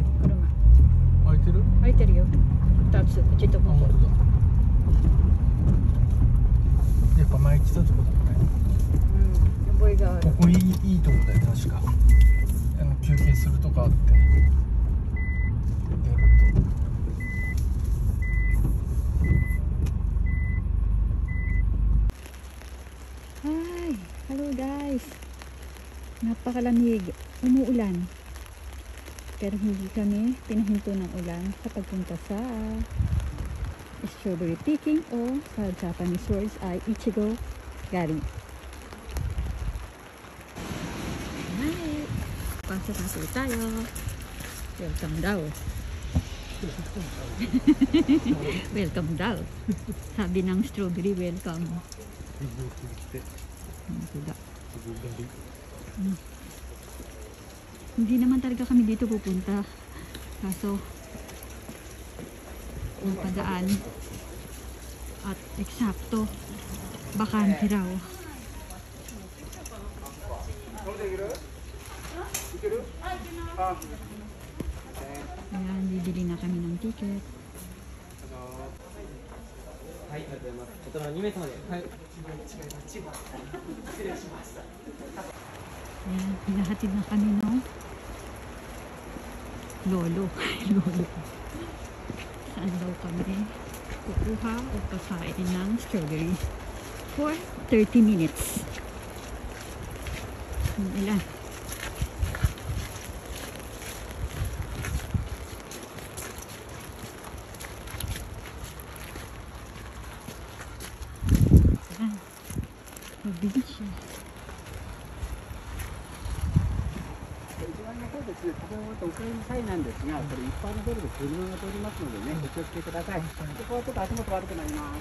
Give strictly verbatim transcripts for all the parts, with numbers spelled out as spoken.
開いてる？ 開いてるよ。二つ、うちとここ。 やっぱ前来たとこだもんね。 うん、覚えがある。 ここいい、いいとこだよ、確か。あの休憩するとかあって。やると。Hi! Hello guys! Napakalamig. Umuulan. Pero hindi kami pinahinto ng ulan sa pagpunta sa strawberry picking o sa Japanese words ay ICHIGOGARI. Hi! Pasok na po tayo. Welcome daw. Welcome daw. Sabi ng strawberry, welcome. Hmm. Hindi naman talaga kami dito pupunta. Kaso, kung padaan at eksakto, bakante raw. Ayan, bibili na kami ng ticket. Ayan, hinahatid na kami ng lolo. Lolo. Saan daw kami kukuha o kakain ng strawberry for thirty minutes. Ilan? Ayan. Mabilis siya. 食べ終わったお帰りの際なんですが、これ一般の道路で車が通りますのでね、お気をつけください。ここはちょっと足元悪くなります。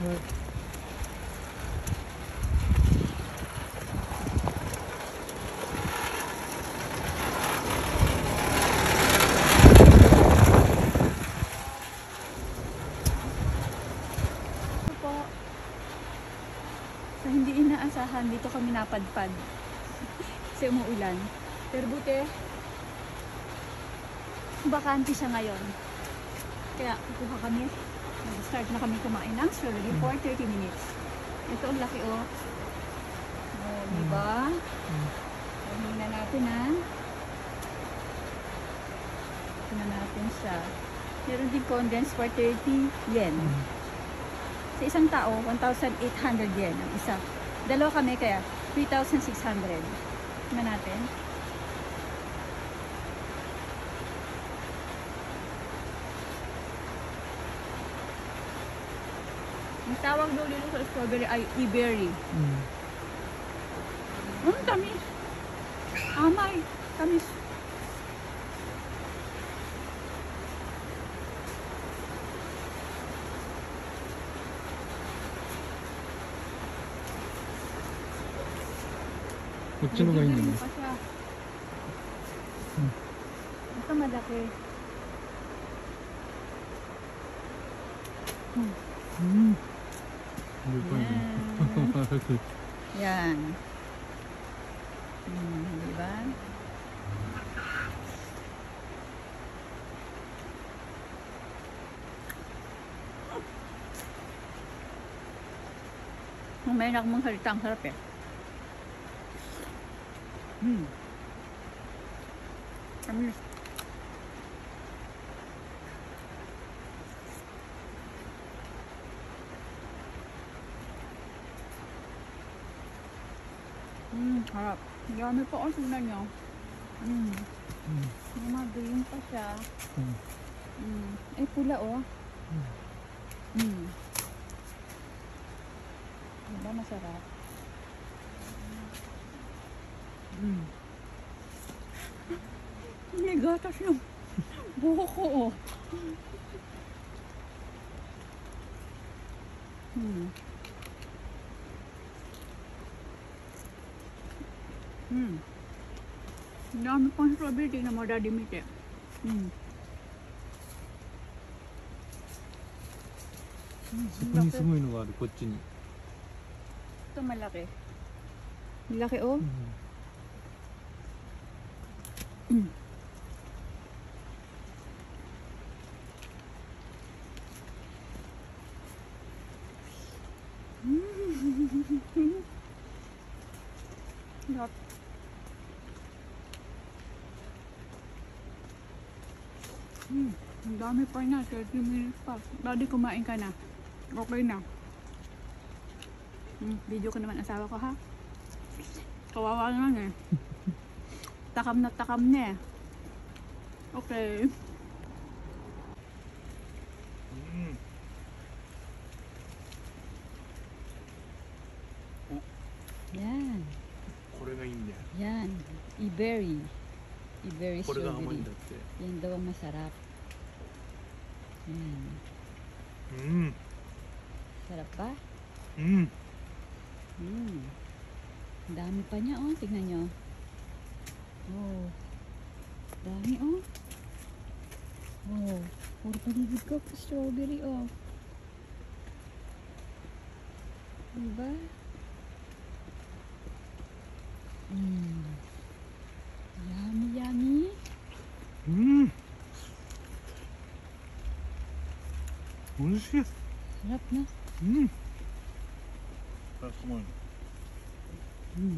Sa hindi inaasahan, dito kami napadpad. Kasi umuulan. Pero buti, bakante siya ngayon. Kaya kukuha kami. Nag-start na kami kumain ng strawberry for thirty minutes. Ito ang laki oh. Oh, diba? Tingnan na natin ha. Tingnan natin siya. Meron din condensed for thirty yen. Sa isang tao, one thousand eight hundred yen ang isa. Dalawa kami kaya three thousand six hundred. Tingnan natin. Ang tawag daw dito sa strawberry ay iberry. Mm. Mm, tamis. Amay. Tamis. Kuchi no ga ii no? Ito malaki. Hmm. Mm. Yan. Hmm, diba? May nak mong salita, ang sarap eh. Hmm. Tamis. Hmm, harap. Dami pa ako tingnan nyo. Hmm. Hmm. May mga green pa siya. Hmm. Hmm. Eh, pula oh. Hmm. Hmm. Diba masarap? Hmm. May gatas yung buhok ko oh. Hmm. Hmm. Dami pang strawberry, tingnan mo daddy meat eh. Hmm. So, ko ni sugoi no ga aru, kochi ni. Ito malaki. Malaki oh. Hmm. Hmm, ang dami pa na. thirty minutes pa. Daddy, kumain ka na. Okay na. Hmm, video ko naman asawa ko, ha? Kawawa naman eh. Takam na takam na eh. Okay. Mm. Yan. これがいいんだよ。 Yan. I-berry. I-berry これが甘いん strawberry. だって。 Yan daw ang masarap. Yan. うん。 Sarap ba? うん。 Hmm. Ang dami pa niya, oh. Tignan nyo. Oh. Dami, oh. Oh. Puro paligid ko po strawberry, oh. Diba? Hmm. Yummy, yummy. うん。美味しい。 Sarap na. うん。あ、すごい。 Hmm.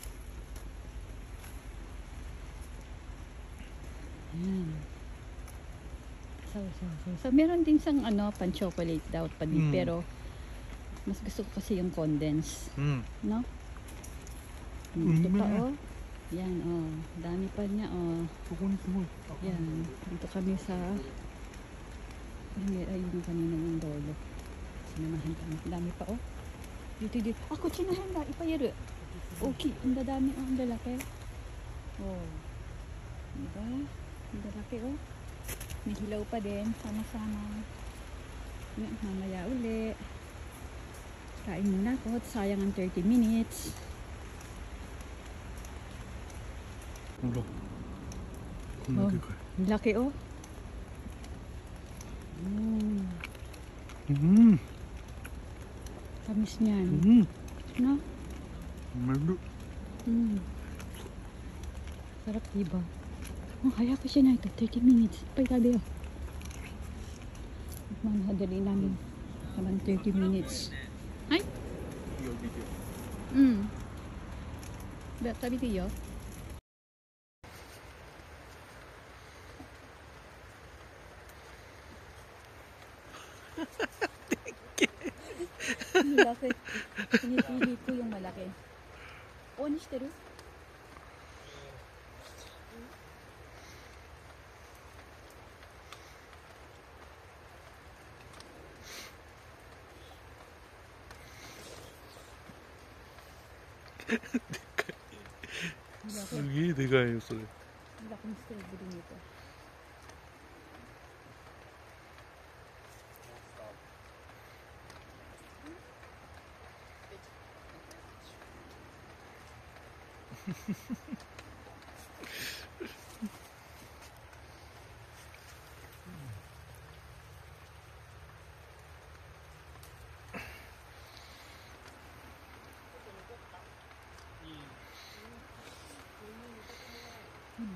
Yan. So, so, so. So, meron din sang ano, pan-chocolate daw, pan Mm. pero mas gusto ko kasi yung condense, うん。 no? Mm. Ito pa, oh. Yan, oh. Dami pa niya, oh. そこにすごい。 Yan. Dito kami sa ay, ayun yung kanina ng lolo. Sinamahan kami. Dami pa, oh. Dito, dito. Ah, kutsinahan ba? Ipayeru. Okay. Ang dadami, oh. Ang lalaki. Oh. Diba? Ang lalaki, oh. May hilaw pa din. Sama-sama. Yan, mamaya uli. Kain muna ako. Sayang ang thirty minutes. ほら。こんなでかい。 Ang laki, oh. Mm. うん。 Tamis niyan. うん。 No? める。 Mm. Sarap, diba? Oh, hayaan ko siya na ito. thirty minutes. Pay tabi, oh. Mamahadali namin. Naman thirty minutes. Ay? いいよ、いいよ。 Mm. Ba, tabi kayo? Malaki. Pinipili ko yung malaki. O, ni shiteru? Malaki. すげえでかいよ、それ。 Malaking strawberry nito. Hmm.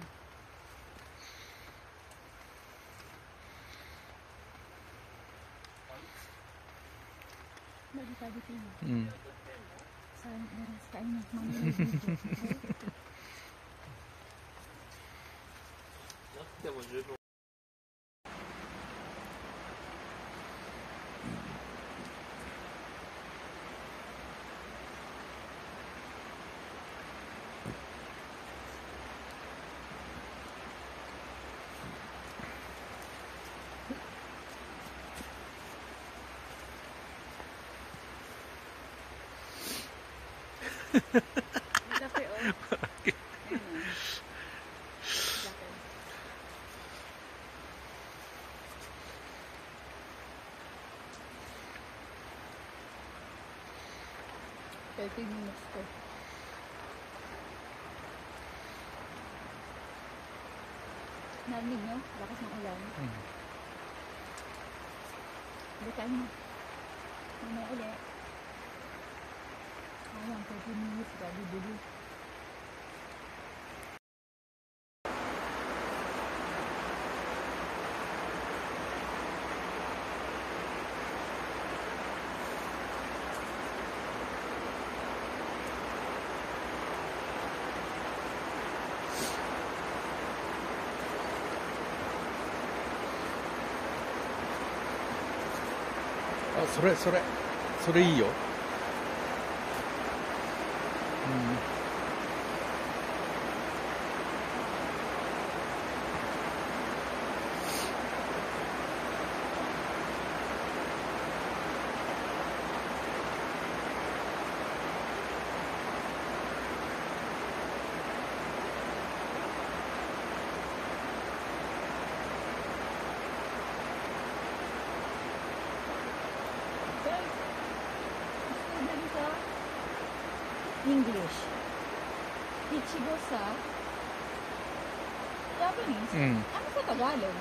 Bagi tadi sini. うん。 Sayang beres kain na mamaya dito. なくても十分。 Laki, oh. Ayan, oh. Laki. thirty minutes ko. Narinig nyo? Lakas ng ulan. Mm. Balikan mo. Mamaya ulit. Ayan, thirty minutes. Gabi-bili. あ、それそれそれいいよ。うん。 English. Ichigo sa Japanese. うん。 Ano sa Tagalog?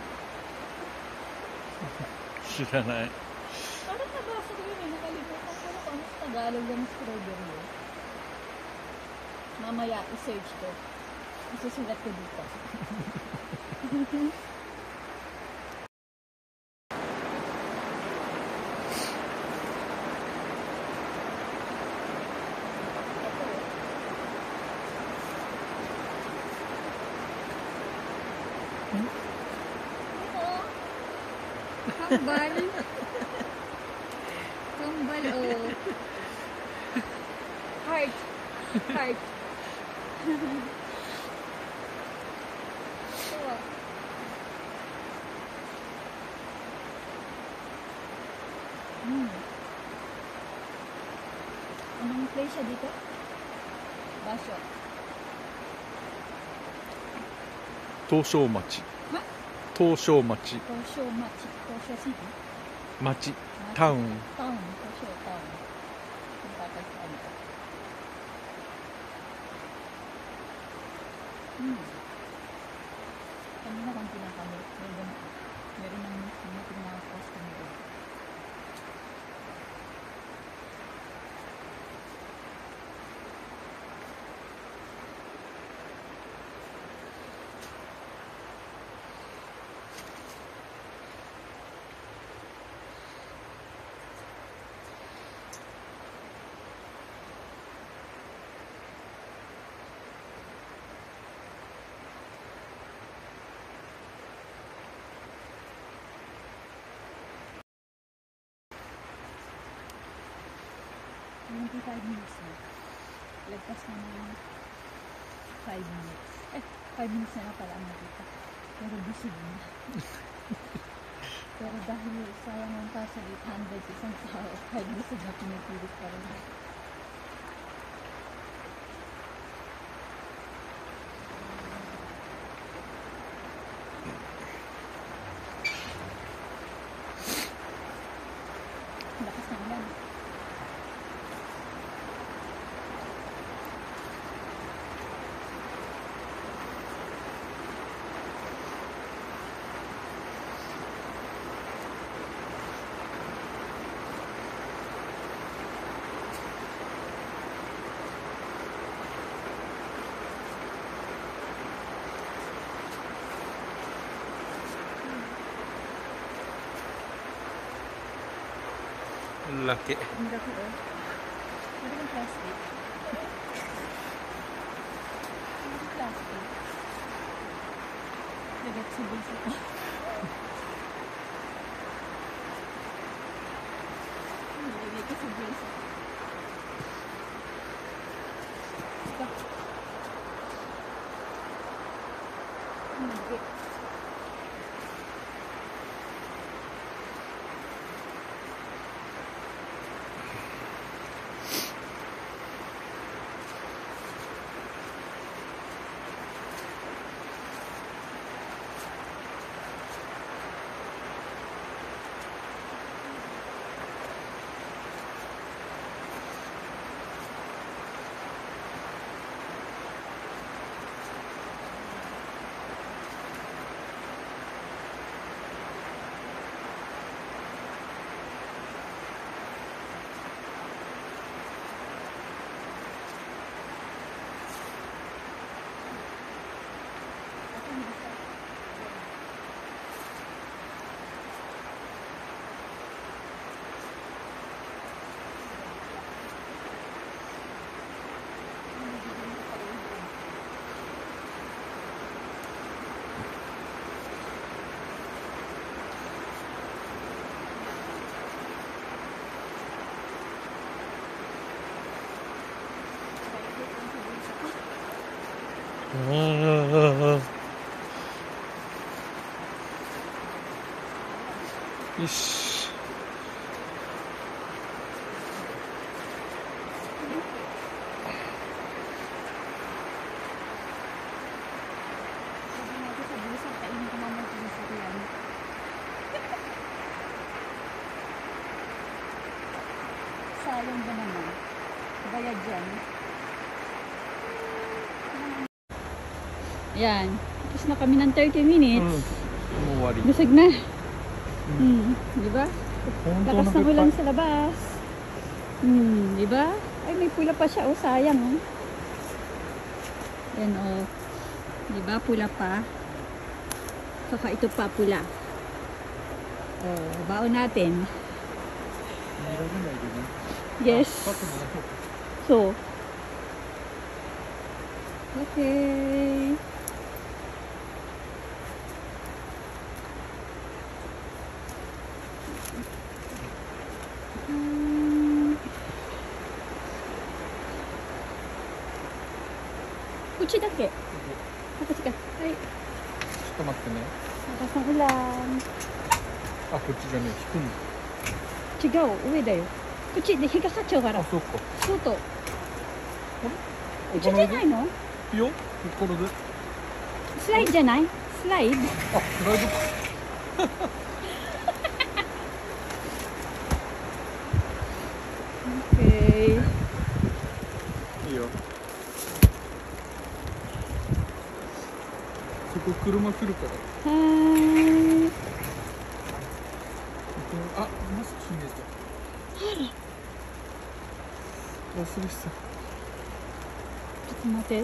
知らない。 Parang nabasa ko yun eh. Nakalimutan ko na kung ano sa Tagalog ng strawberry. Mamaya i-search ko. Isusulat ko dito. Kambal. Kambal, oh. Heart. Heart. Ito. Hmm. Anong place siya dito? Basyo. 東照町。 は東照町。 東照町。東照シティ町。タウン。 タウン。東照タウン。Punta tayo sa ano. Hmm. Kanina kung pinakami. Meron meron ng meron ng customer. twenty-five minutes na. Lagpas na ng five minutes. Eh, five minutes na na pala ang nakita. Pero busy na. Pero dahil sayang ang pa sa eight hundred isang tao, five minutes na pinipilit pa rin. Lakas ng ulan. Laki. Ang laki oh. Pwede kang plastic. Pwede kang plastic. Lagat sa bulsa ko. Lagay ko sa bulsa. Stop. Lagay. よし。 Sayang ba naman? Bayad dyan. Yan. Tapos na kami ng thirty minutes. Mm. Mo wari. Busog na. Hmm. Di ba? Lakas ng ulan sa labas. Hmm. Di ba? Ay, may pula pa siya. Oh, sayang. Oh. Yan, oh. Di ba? Pula pa. Saka ito pa pula. Oh, baon natin. Yes. So. Okay. Hmm. Kuchi dake. Kuchi ka. Hai. ちょっと待ってね。 Lakas ng ulan. あ、こっちじゃねえ。引くんだ。 違う、上だよ。こっちで日が差っちゃうから。 あ、そっか。 そうと。こあれっちじゃないの？ いいよ。これで。 スライドじゃない？スライド。 あ、スライドか。 オッケー。 いいよ。そこ車来るから。 はーい。 あ、マスクしねえと。忘れてた。 ちょっと待って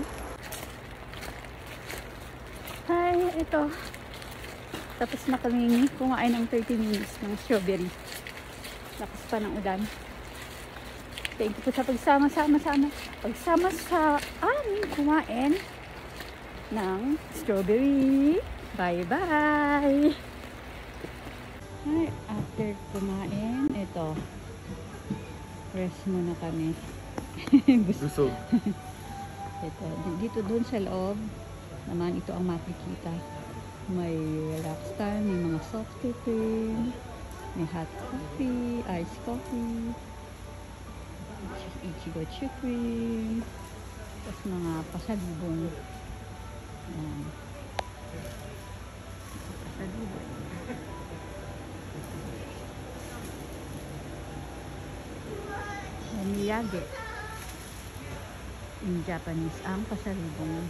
。Hi, ito. Tapos na kami kumain ng thirty minutes ng strawberry. Lakas pa ng ulan. Thank you po sa pagsama-sama-sama. Pagsama sa amin kumain ng strawberry. Bye-bye! Hi, after kumain, ito. Rest muna kami. Busog. Ito, dito dun sa loob naman ito ang makikita. May relax time, may mga soft drink, may hot coffee, iced coffee, ichigo cream, tapos mga pasalubong. Ayan. Pasalubong. Miyage. In Japanese ang pasalubong.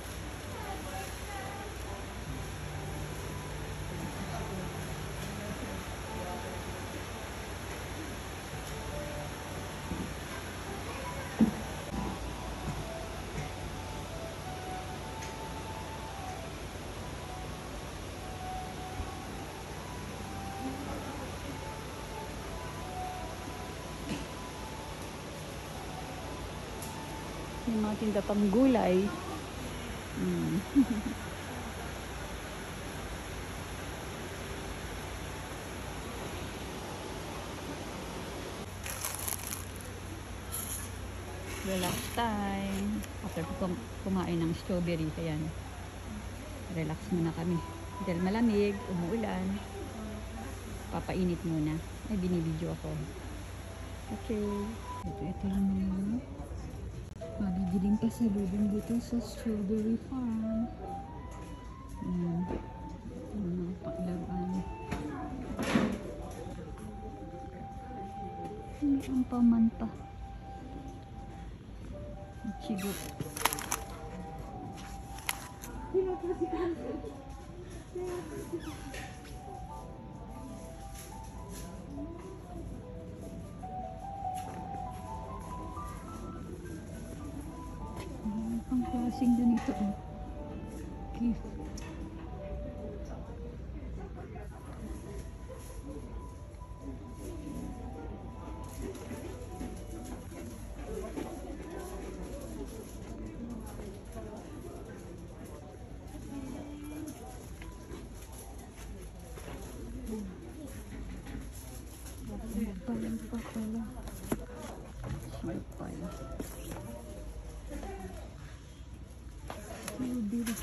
May mga tinda pang gulay. Mm. Relax time. After kum kumain ng strawberry, kaya relax muna kami. Dahil malamig, umuulan. Papainit muna. Ay, binibidyo ako. Okay. Ito, ito lang yun. Mabibiling pasalubong dito sa strawberry farm. Ayan. Ayan mga paklaban. May ang paman pa. Ichigo. Ang klaseng ganito, oh. Gift. Parang pa pala. Siya pala. So beautiful.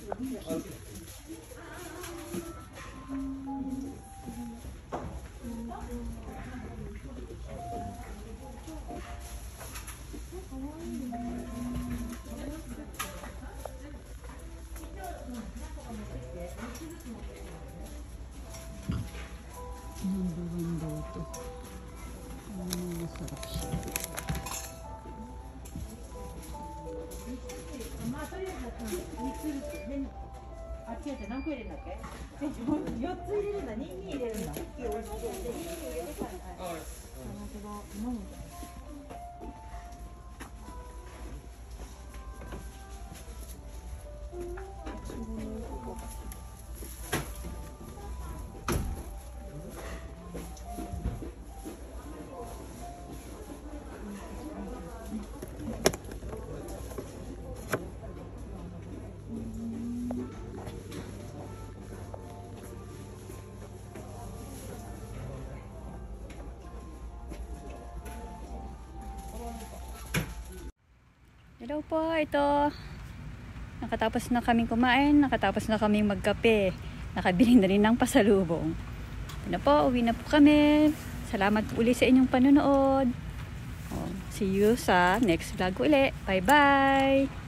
あ、違う違う、何個入れるんだっけ？よっつ入れるんだ、にに入れるんだ。美味しい。にに入れてから。はい。 Hello po, ito. Nakatapos na kaming kumain, nakatapos na kaming magkape. Nakabili na rin ng pasalubong. Ito na po, uwi na po kami. Salamat po uli sa inyong panonood. Oh, see you sa next vlog uli. Bye bye!